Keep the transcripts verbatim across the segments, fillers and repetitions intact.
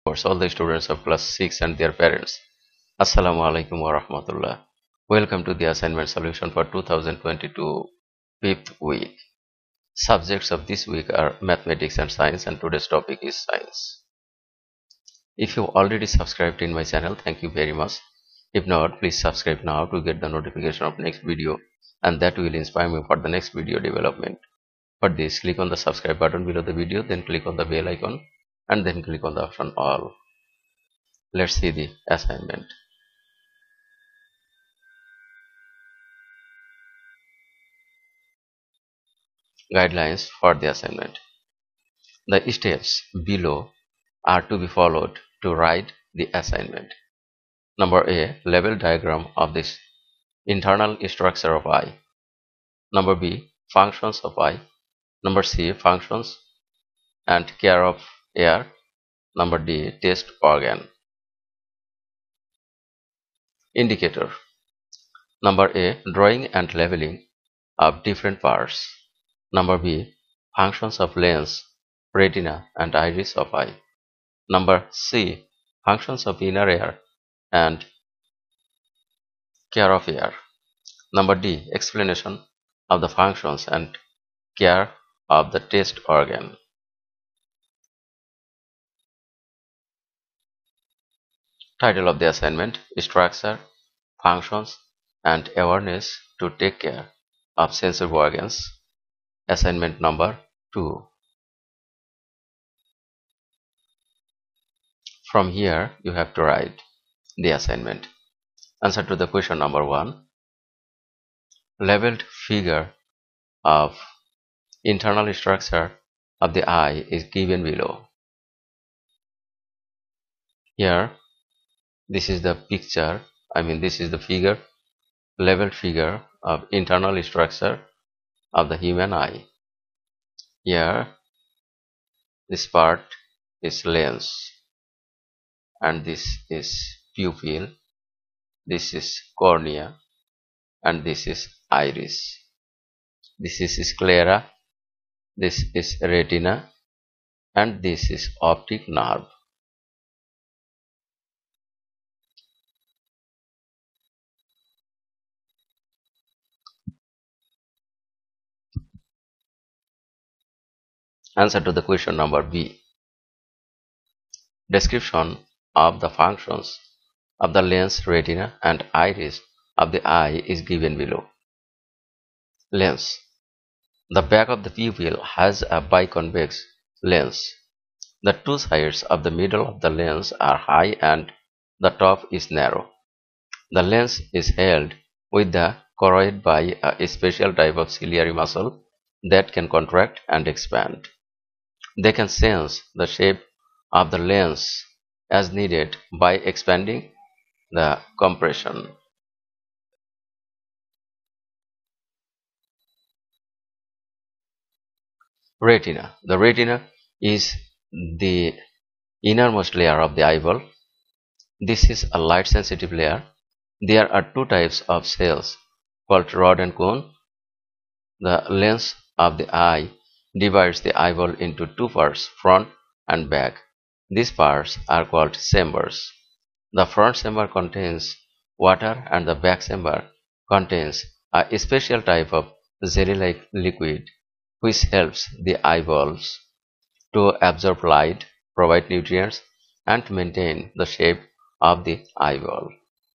all the students of class six and their parents. Assalamu alaikum wa rahmatullah. Welcome to the assignment solution for two thousand twenty-two fifth week. Subjects of this week are mathematics and science, and today's topic is science. If you already subscribed in my channel, thank you very much. If not, please subscribe now to get the notification of next video, and that will inspire me for the next video development. For this, click on the subscribe button below the video, then click on the bell icon, and then click on the option all. Let's see the assignment. Guidelines for the assignment. The steps below are to be followed to write the assignment. Number A. Level diagram of this internal structure of eye. Number B. Functions of eye. Number C. Functions and care of ear. Number D. Taste organ. Indicator. Number A. Drawing and leveling of different parts. Number B. Functions of lens, retina and iris of eye. Number C. Functions of inner ear and care of ear. Number D. Explanation of the functions and care of the taste organ. Title of the assignment: Structure, Functions and Awareness to Take Care of Sensory Organs. Assignment number two. From here you have to write the assignment. Answer to the question number one. Leveled figure of internal structure of the eye is given below. Here, this is the picture, I mean this is the figure, leveled figure of internal structure of the human eye. Here, this part is lens, and this is pupil, this is cornea, and this is iris. This is sclera, this is retina, and this is optic nerve. Answer to the question number B. Description of the functions of the lens, retina and iris of the eye is given below. Lens. The back of the pupil has a biconvex lens. The two sides of the middle of the lens are high and the top is narrow. The lens is held with the choroid by a special type of ciliary muscle that can contract and expand. They can sense the shape of the lens as needed by expanding the compression. Retina. The retina is the innermost layer of the eyeball. This is a light sensitive layer. There are two types of cells called rod and cone. The lens of the eye divides the eyeball into two parts, front and back. These parts are called chambers. The front chamber contains water and the back chamber contains a special type of jelly-like liquid which helps the eyeballs to absorb light, provide nutrients, and maintain the shape of the eyeball.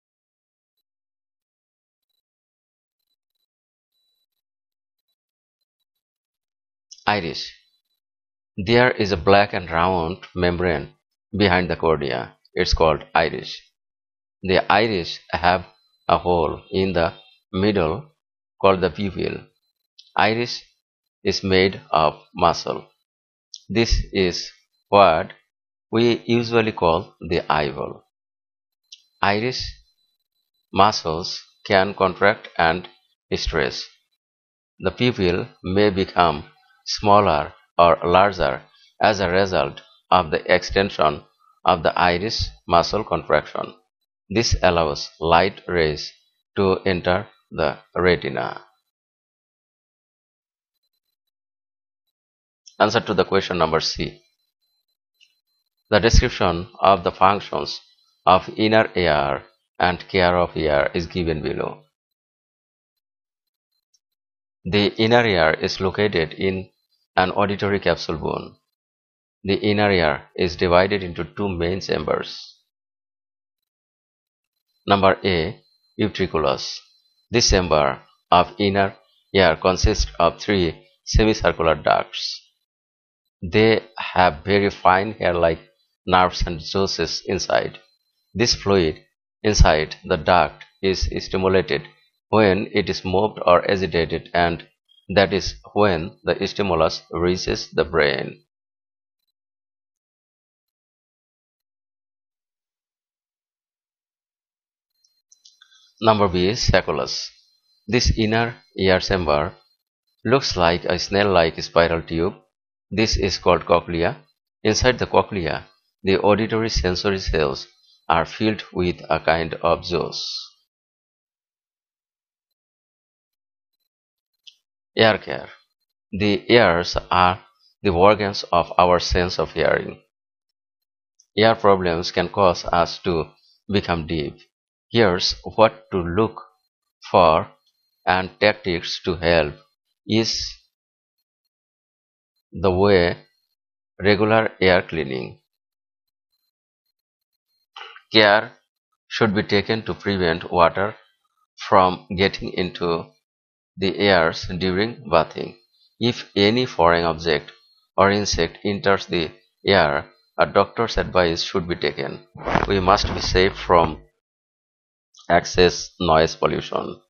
Iris. There is a black and round membrane behind the cornea. It's called iris. The iris have a hole in the middle called the pupil. Iris is made of muscle. This is what we usually call the eyeball. Iris muscles can contract and stress. The pupil may become smaller or larger as a result of the extension of the iris muscle contraction. This allows light rays to enter the retina. Answer to the question number C. The description of the functions of inner ear and care of ear is given below. The inner ear is located in an auditory capsule bone. The inner ear is divided into two main chambers. Number A. Utriculus. This chamber of inner ear consists of three semicircular ducts. They have very fine hair-like nerves and juices inside. This fluid inside the duct is stimulated when it is moved or agitated, and that is when the stimulus reaches the brain. Number B is sacculus. This inner ear chamber looks like a snail-like spiral tube. This is called cochlea. Inside the cochlea, the auditory sensory cells are filled with a kind of juice. Ear care. The ears are the organs of our sense of hearing. Ear problems can cause us to become deaf. Here's what to look for and tactics to help is the way regular ear cleaning. Care should be taken to prevent water from getting into the ears during bathing. If any foreign object or insect enters the ear, a doctor's advice should be taken. We must be safe from excess noise pollution.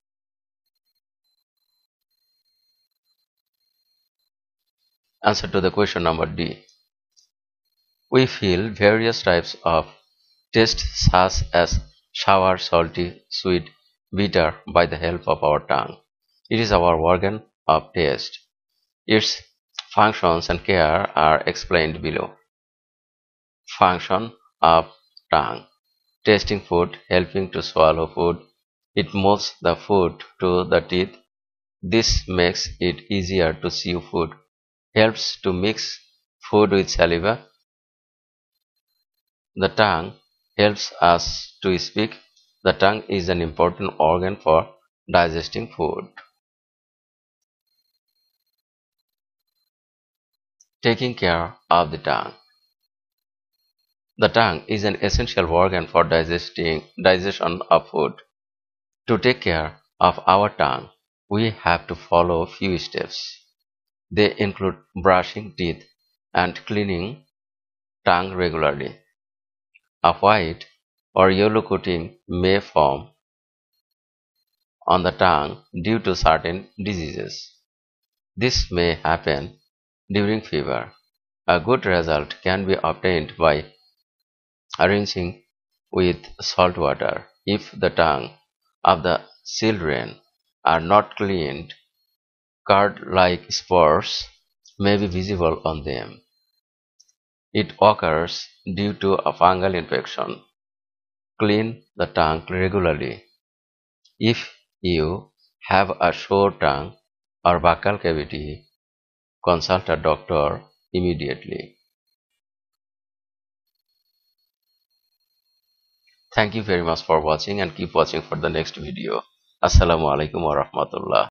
Answer to the question number D. We feel various types of taste such as sour, salty, sweet, bitter by the help of our tongue. It is our organ of taste. Its functions and care are explained below. Function of tongue. Tasting food, helping to swallow food. It moves the food to the teeth. This makes it easier to chew food. Helps to mix food with saliva. The tongue helps us to speak. The tongue is an important organ for digesting food. Taking care of the tongue. The tongue is an essential organ for digesting digestion of food. To take care of our tongue, we have to follow few steps. They include brushing teeth and cleaning tongue regularly. A white or yellow coating may form on the tongue due to certain diseases. This may happen during fever. A good result can be obtained by rinsing with salt water. If the tongue of the children are not cleaned, curd-like spores may be visible on them. It occurs due to a fungal infection. Clean the tongue regularly. If you have a sore tongue or buccal cavity, consult a doctor immediately. Thank you very much for watching and keep watching for the next video. Assalamu alaikum wa rahmatullah.